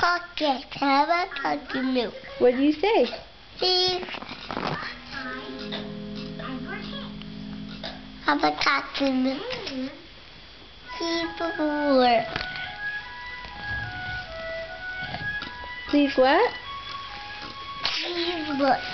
pocket. Have a chocolate milk. What do you say? Please. Have a chocolate milk. Please, before. Please what? Please, what?